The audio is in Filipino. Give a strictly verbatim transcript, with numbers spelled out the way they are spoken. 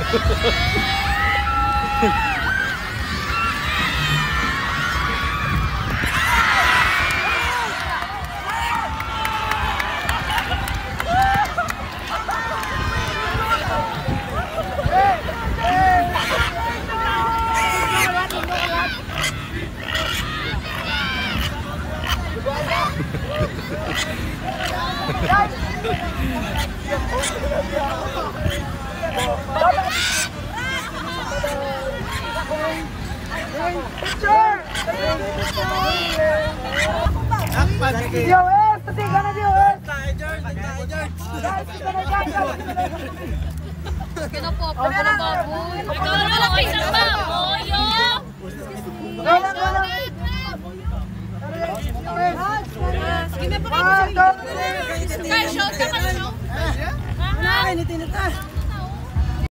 Yo, es, pati ka na Dio, es. Kaya po, pwede na baboy. Ikaw na lang kayo isang baboy, yo! Galang, galang. Sige na pa kayo. Ah, Show ka pa, show. Nakakinitin ito.